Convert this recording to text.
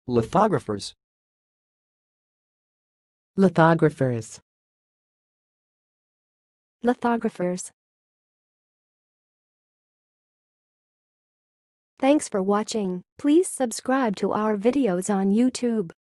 Lithographers. Lithographers. Lithographers. Thanks for watching. Please subscribe to our videos on YouTube.